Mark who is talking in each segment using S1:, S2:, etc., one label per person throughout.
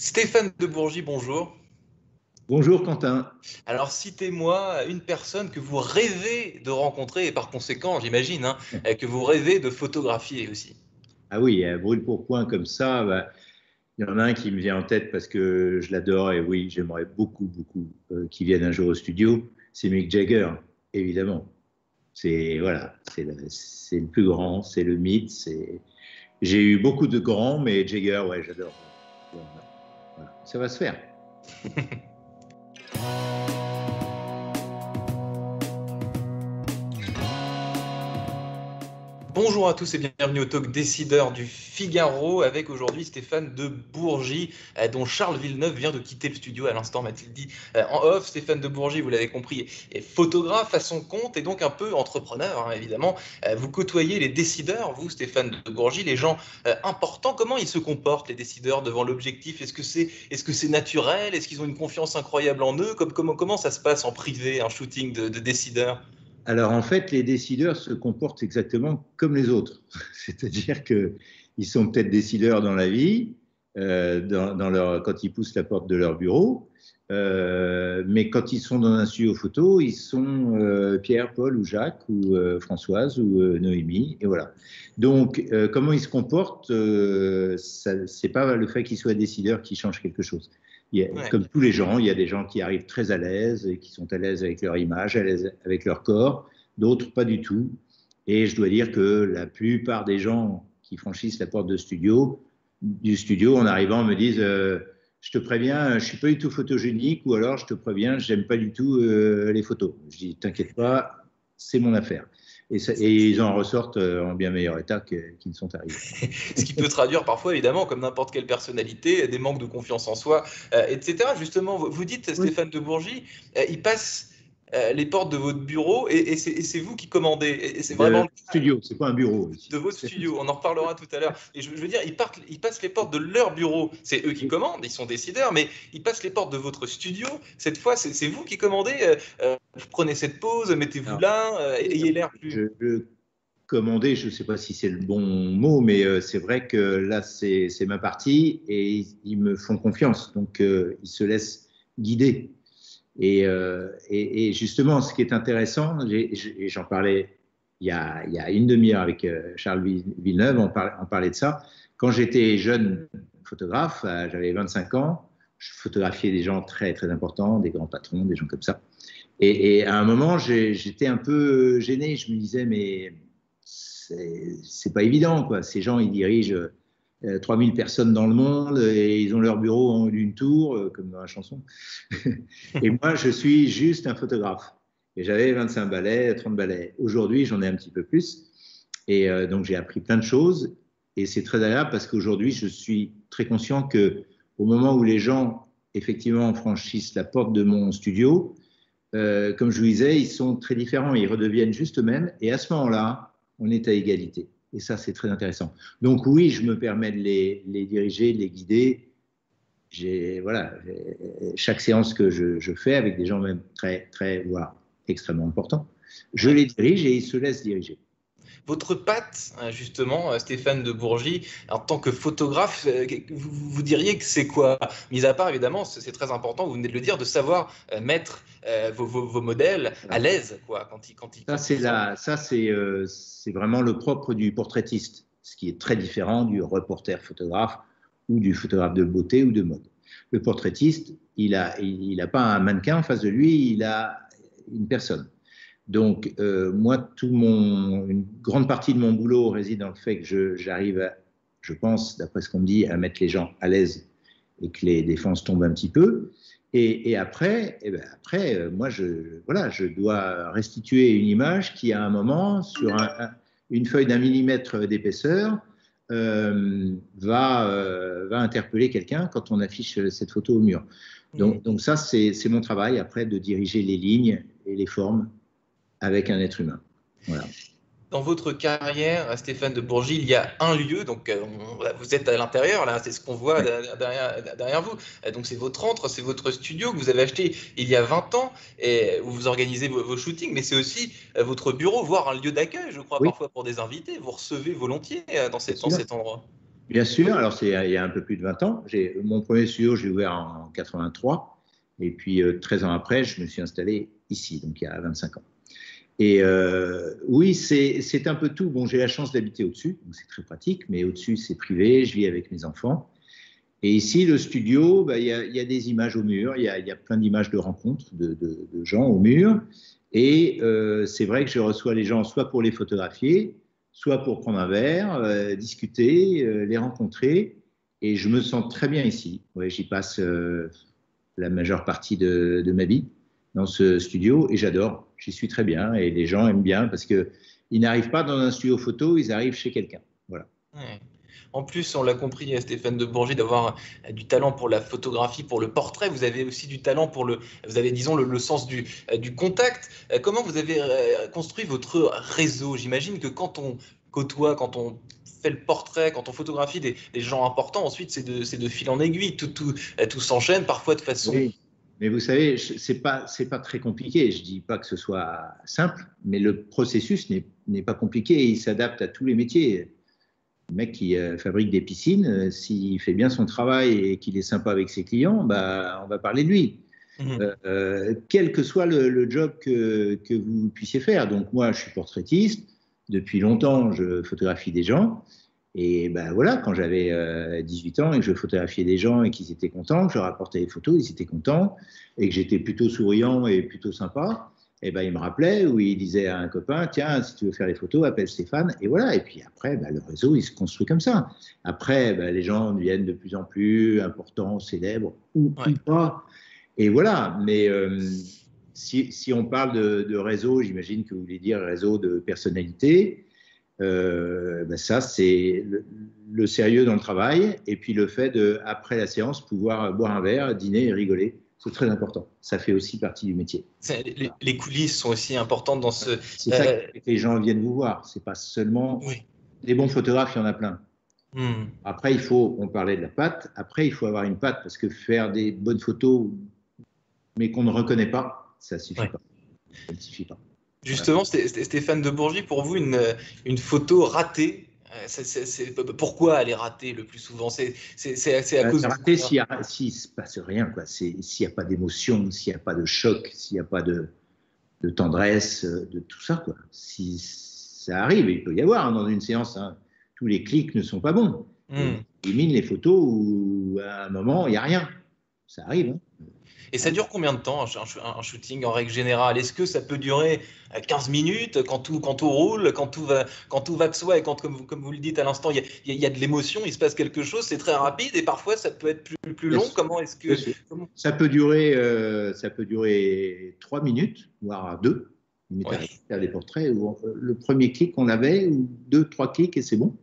S1: Stéphane de Bourgie, bonjour.
S2: Bonjour Quentin.
S1: Alors, citez-moi une personne que vous rêvez de rencontrer et par conséquent, j'imagine, hein, que vous rêvez de photographier aussi.
S2: Ah oui, brûle pour point comme ça, bah, il y en a un qui me vient en tête parce que je l'adore et oui, j'aimerais beaucoup qu'il vienne un jour au studio. C'est Mick Jagger, évidemment. C'est voilà, c'est le plus grand, c'est le mythe. J'ai eu beaucoup de grands, mais Jagger, ouais, j'adore. Voilà. Ça va se faire.
S1: Bonjour à tous et bienvenue au talk décideur du Figaro avec aujourd'hui Stéphane de Bourgie dont Charles Villeneuve vient de quitter le studio à l'instant, m'a-t-il dit en off. Stéphane de Bourgie, vous l'avez compris, est photographe à son compte et donc un peu entrepreneur, hein, évidemment. Vous côtoyez les décideurs, vous Stéphane de Bourgie, les gens importants. Comment ils se comportent les décideurs devant l'objectif? Est-ce que c'est naturel? Est-ce qu'ils ont une confiance incroyable en eux? Comment ça se passe en privé, un shooting de décideurs?
S2: Alors en fait, les décideurs se comportent exactement comme les autres. C'est-à-dire qu'ils sont peut-être décideurs dans la vie, quand ils poussent la porte de leur bureau, mais quand ils sont dans un studio photo, ils sont Pierre, Paul ou Jacques ou Françoise ou Noémie, et voilà. Donc comment ils se comportent, c'est pas le fait qu'ils soient décideurs qui change quelque chose.
S1: Ouais.
S2: Comme tous les gens, il y a des gens qui arrivent très à l'aise et qui sont à l'aise avec leur image, à l'aise avec leur corps, d'autres pas du tout. Et je dois dire que la plupart des gens qui franchissent la porte du studio en arrivant me disent je te préviens, je suis pas du tout photogénique, ou alors je te préviens, j'aime pas du tout les photos. Je dis t'inquiète pas, c'est mon affaire. Et ils en ressortent en bien meilleur état qu'ils ne sont arrivés.
S1: Ce qui peut traduire parfois, évidemment, comme n'importe quelle personnalité, des manques de confiance en soi, etc. Justement, vous dites,
S2: Oui.
S1: Stéphane de Bourgie, il passe les portes de votre bureau et c'est vous qui commandez. Et c'est vraiment
S2: De studio, c'est pas un bureau ici.
S1: de votre studio. On en reparlera tout à l'heure. Et je veux dire, ils passent les portes de leur bureau. C'est eux qui commandent, ils sont décideurs, mais ils passent les portes de votre studio. Cette fois, c'est vous qui commandez. Prenez cette pause, mettez-vous
S2: Alors,
S1: là, ayez l'air plus.
S2: je commandé, je ne sais pas si c'est le bon mot, mais c'est vrai que là, c'est ma partie et ils me font confiance. Donc, ils se laissent guider. Et justement, ce qui est intéressant, et j'en parlais il y a une demi-heure avec Charles Villeneuve, on parlait de ça. Quand j'étais jeune photographe, j'avais 25 ans, je photographiais des gens très importants, des grands patrons, des gens comme ça. Et à un moment, j'étais un peu gêné. Je me disais, mais c'est pas évident, quoi. Ces gens, ils dirigent 3000 personnes dans le monde et ils ont leur bureau en haut d'une tour, comme dans la chanson. Et moi, je suis juste un photographe. Et j'avais 25 balais, 30 balais. Aujourd'hui, j'en ai un petit peu plus. Et donc, j'ai appris plein de choses. Et c'est très agréable parce qu'aujourd'hui, je suis très conscient que au moment où les gens, effectivement, franchissent la porte de mon studio, comme je vous disais, ils sont très différents, ils redeviennent juste eux-mêmes, et à ce moment-là, on est à égalité. Et ça, c'est très intéressant. Donc oui, je me permets de les diriger, de les guider. Voilà, chaque séance que je fais avec des gens même voire extrêmement importants, je
S1: Ouais.
S2: les dirige et ils se laissent diriger.
S1: Votre patte, justement, Stéphane de Bourgie, en tant que photographe, vous diriez que c'est quoi? Mis à part, évidemment, c'est très important, vous venez de le dire, de savoir mettre vos modèles à
S2: Voilà.
S1: l'aise, quoi, quand ils sont.
S2: Ça, c'est vraiment le propre du portraitiste, ce qui est très différent du reporter photographe ou du photographe de beauté ou de mode. Le portraitiste, il a pas un mannequin en face de lui, il a une personne. Donc, moi, une grande partie de mon boulot réside dans le fait que j'arrive, je pense, d'après ce qu'on me dit, à mettre les gens à l'aise et que les défenses tombent un petit peu. Et après, moi, voilà, je dois restituer une image qui, à un moment, sur une feuille d'un millimètre d'épaisseur, va interpeller quelqu'un quand on affiche cette photo au mur. Donc ça, c'est mon travail, après, de diriger les lignes et les formes avec un être humain. Voilà.
S1: Dans votre carrière, Stéphane de Bourgie, il y a un lieu, donc vous êtes à l'intérieur, là, c'est ce qu'on voit
S2: Ouais.
S1: derrière vous. Donc c'est votre antre, c'est votre studio que vous avez acheté il y a 20 ans, et où vous organisez vos shootings, mais c'est aussi votre bureau, voire un lieu d'accueil, je crois,
S2: Oui,
S1: parfois pour des invités. Vous recevez volontiers
S2: bien
S1: dans
S2: sûr.
S1: cet endroit.
S2: Bien sûr, alors c'est il y a un peu plus de 20 ans. Mon premier studio, j'ai ouvert en 83. Et puis 13 ans après, je me suis installé ici, donc il y a 25 ans. Et oui, c'est un peu tout. Bon, j'ai la chance d'habiter au-dessus, donc c'est très pratique, mais au-dessus, c'est privé, je vis avec mes enfants. Et ici, le studio, bah, y a des images au mur, il y a plein d'images de rencontres de gens au mur. Et c'est vrai que je reçois les gens soit pour les photographier, soit pour prendre un verre, discuter, les rencontrer. Et je me sens très bien ici. Ouais, j'y passe la majeure partie de ma vie dans ce studio et j'adore. J'y suis très bien et les gens aiment bien parce qu'ils n'arrivent pas dans un studio photo, ils arrivent chez quelqu'un. Voilà.
S1: Ouais. En plus, on l'a compris, Stéphane de Bourgie, d'avoir du talent pour la photographie, pour le portrait. Vous avez aussi du talent pour vous avez, disons, le sens du contact. Comment vous avez construit votre réseau? J'imagine que quand on côtoie, quand on fait le portrait, quand on photographie des gens importants, ensuite, c'est de fil en aiguille. Tout s'enchaîne, parfois de façon.
S2: Oui, mais vous savez, c'est pas très compliqué. Je dis pas que ce soit simple, mais le processus n'est pas compliqué. Il s'adapte à tous les métiers. Le mec qui fabrique des piscines, s'il fait bien son travail et qu'il est sympa avec ses clients, bah, on va parler de lui.
S1: Mhm.
S2: Quel que soit le job que vous puissiez faire. Donc moi, je suis portraitiste. Depuis longtemps, je photographie des gens. Et ben voilà, quand j'avais 18 ans et que je photographiais des gens et qu'ils étaient contents, que je leur apportais des photos, ils étaient contents, et que j'étais plutôt souriant et plutôt sympa, et ben ils me rappelaient ou ils disaient à un copain, tiens, si tu veux faire des photos, appelle Stéphane. Et voilà, et puis après, ben, le réseau, il se construit comme ça. Après, ben, les gens deviennent de plus en plus importants, célèbres ou
S1: Ouais.
S2: pas. Et voilà, mais si on parle de réseau, j'imagine que vous voulez dire réseau de personnalité. Ben ça, c'est le sérieux dans le travail et puis le fait de, après la séance, pouvoir boire un verre, dîner et rigoler. C'est très important. Ça fait aussi partie du métier.
S1: Les coulisses sont aussi importantes dans ce.
S2: C'est ça qui fait que les gens viennent vous voir. C'est pas seulement
S1: Oui.
S2: des bons photographes, il y en a plein.
S1: Hmm.
S2: Après, on parlait de la patte. Après, il faut avoir une patte parce que faire des bonnes photos, mais qu'on ne reconnaît pas, ça suffit
S1: Ouais.
S2: pas. Ça ne suffit pas. Voilà.
S1: Justement, Stéphane de Bourgie, pour vous, une photo ratée, pourquoi elle est ratée le plus souvent? C'est à cause
S2: C'est
S1: de
S2: raté
S1: quoi?
S2: s'il ne se passe rien, quoi. S'il n'y a pas d'émotion, s'il n'y a pas de choc, s'il n'y a pas de tendresse, de tout ça, quoi. Si ça arrive, il peut y avoir dans une séance, hein, tous les clics ne sont pas bons. Et
S1: Hmm.
S2: on élimine les photos où à un moment, il n'y a rien. Ça arrive. Hein.
S1: Et ça dure combien de temps un shooting en règle générale? Est-ce que ça peut durer 15 minutes quand tout roule, quand tout va de soi et quand, comme vous le dites à l'instant, il y a de l'émotion, il se passe quelque chose, c'est très rapide et parfois ça peut être plus
S2: Bien
S1: long.
S2: sûr,
S1: Comment est-ce
S2: bien
S1: que.
S2: sûr.
S1: Comment...
S2: Ça peut durer 3 minutes, voire 2. Il m'est arrivé
S1: Ouais.
S2: de faire des portraits où le premier clic qu'on avait, ou 2, 3 clics et c'est bon.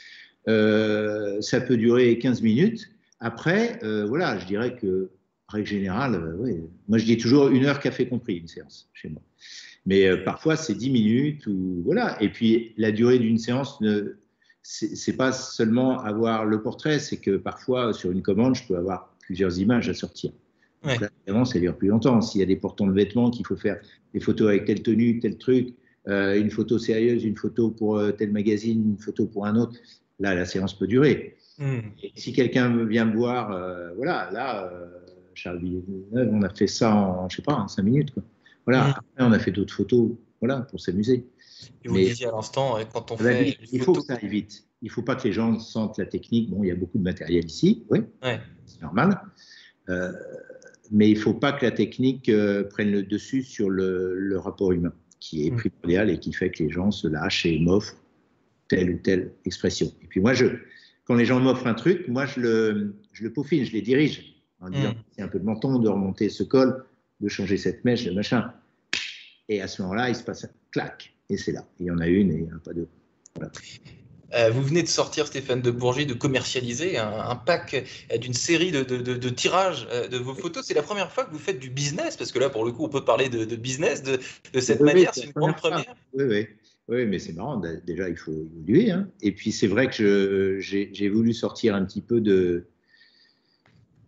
S2: Ça peut durer 15 minutes. Après, voilà, je dirais que, règle générale, ouais, moi je dis toujours 1 heure café compris, une séance chez moi. Mais parfois c'est 10 minutes ou voilà. Et puis la durée d'une séance, c'est pas seulement avoir le portrait, c'est que parfois sur une commande, je peux avoir plusieurs images à sortir. Donc
S1: Ouais.
S2: là, évidemment, ça dure plus longtemps. S'il y a des portants de vêtements qu'il faut faire des photos avec telle tenue, tel truc, une photo sérieuse, une photo pour tel magazine, une photo pour un autre, là, la séance peut durer.
S1: Hmm.
S2: Et si quelqu'un vient me voir, voilà, là, Charles Villeneuve, on a fait ça en, je sais pas, en 5 minutes. Quoi. Voilà,
S1: Hmm.
S2: après, on a fait d'autres photos, voilà, pour s'amuser.
S1: Et vous le
S2: Mais
S1: disiez à l'instant, quand on
S2: ça va
S1: fait
S2: vite.
S1: une
S2: Il faut que
S1: photo.
S2: ça aille vite. Il ne faut pas que les gens sentent la technique. Bon, il y a beaucoup de matériel ici, oui,
S1: Ouais.
S2: c'est normal. Euh, mais il ne faut pas que la technique prenne le dessus sur le rapport humain, qui est
S1: Hmm.
S2: primordial et qui fait que les gens se lâchent et m'offrent telle ou telle expression. Et puis moi, quand les gens m'offrent un truc, moi, je le peaufine, je les dirige en disant,
S1: Hmm.
S2: c'est un peu de menton, de remonter ce col, de changer cette mèche, de machin. Et à ce moment-là, il se passe un clac, et c'est là. Il y en a une et il n'y en a pas deux. Voilà.
S1: Vous venez de sortir, Stéphane de Bourgie, de commercialiser un pack d'une série de tirages de vos photos. C'est la première fois que vous faites du business, parce que là, pour le coup, on peut parler de business de cette
S2: Oui, oui,
S1: manière.
S2: c'est
S1: C'est
S2: la
S1: une grande
S2: première fois.
S1: première.
S2: Oui, oui. Oui, mais c'est marrant. Déjà, il faut évoluer. Hein. Et puis, c'est vrai que j'ai voulu sortir un petit peu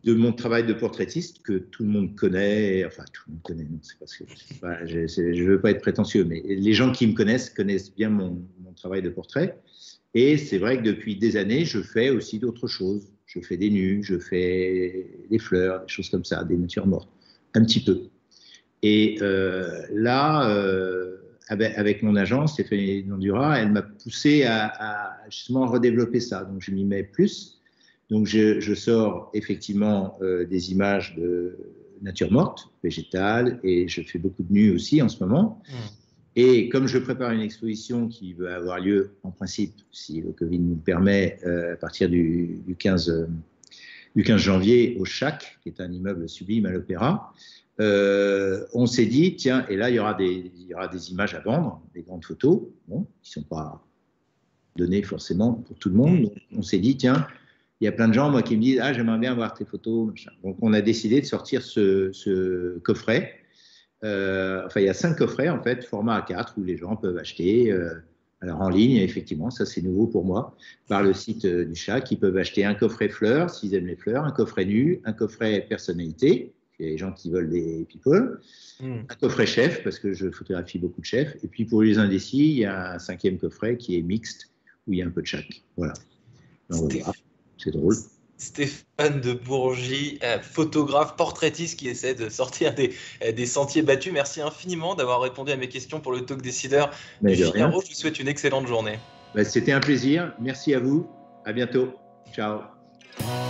S2: de mon travail de portraitiste que tout le monde connaît. Enfin, tout le monde connaît, non, c'est parce que je ne veux pas être prétentieux, mais les gens qui me connaissent bien mon travail de portrait. Et c'est vrai que depuis des années, je fais aussi d'autres choses. Je fais des nus, je fais des fleurs, des choses comme ça, des natures mortes, un petit peu. Et là, avec mon agence, Stéphanie Nandura, elle m'a poussé à justement redévelopper ça. Donc, je m'y mets plus. Donc, je sors effectivement des images de nature morte, végétale, et je fais beaucoup de nus aussi en ce moment. Et comme je prépare une exposition qui va avoir lieu, en principe, si le Covid nous le permet, à partir du 15 janvier au Chac, qui est un immeuble sublime à l'Opéra, on s'est dit, tiens, et là, il y aura des images à vendre, des grandes photos, bon, qui ne sont pas données forcément pour tout le monde. Donc, on s'est dit, tiens, il y a plein de gens, moi, qui me disent, ah, j'aimerais bien voir tes photos. Machin. Donc, on a décidé de sortir ce coffret. Enfin, il y a 5 coffrets, en fait, format A4, où les gens peuvent acheter, alors en ligne, effectivement, ça c'est nouveau pour moi, par le site du Chac, ils peuvent acheter un coffret fleurs, s'ils aiment les fleurs, un coffret nu, un coffret personnalité, il y a des gens qui veulent des people, un coffret chef, parce que je photographie beaucoup de chefs, et puis pour les indécis, il y a un 5e coffret qui est mixte, où il y a un peu de chaque. Voilà. Donc, voilà. C'est drôle.
S1: Stéphane de Bourgie, photographe, portraitiste qui essaie de sortir des sentiers battus. Merci infiniment d'avoir répondu à mes questions pour le Talk Décideur du Figaro. Je vous souhaite une excellente journée.
S2: C'était un plaisir. Merci à vous. À bientôt. Ciao.